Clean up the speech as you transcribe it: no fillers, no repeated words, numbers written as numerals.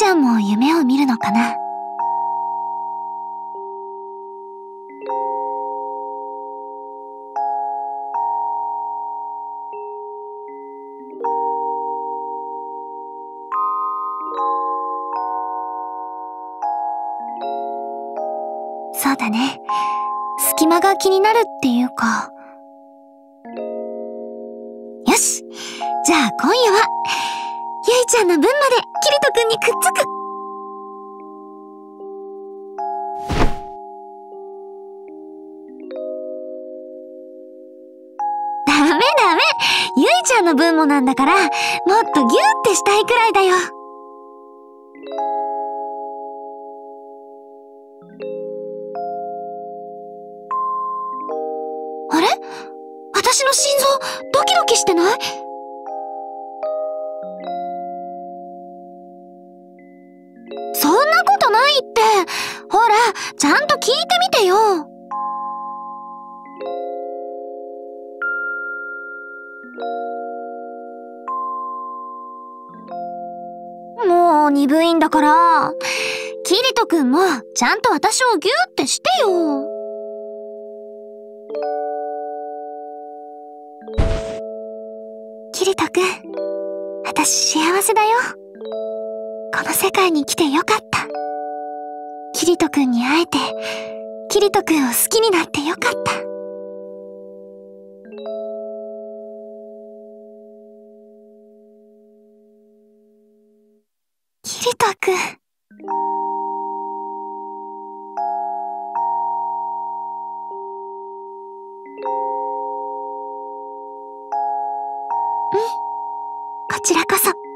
ちゃんも夢を見るのかな。そうだね。隙間が気になるっていうか。よし。じゃあ今夜は、ゆいちゃんの分までキリトくんにくっつく。ダメダメ。ゆいちゃんの分もなんだから、もっとギューってしたいくらいだよ。あれ？私の心臓、ドキドキしてない？そんなことないって。ほら、ちゃんと聞いてみてよ。もう鈍いんだから。キリトくんもちゃんと私をギューってしてよ。キリトくん、私幸せだよ。この世界に来てよかった。キリトくんに会えて、キリトくんを好きになってよかった。キリトくん。こちらこそ。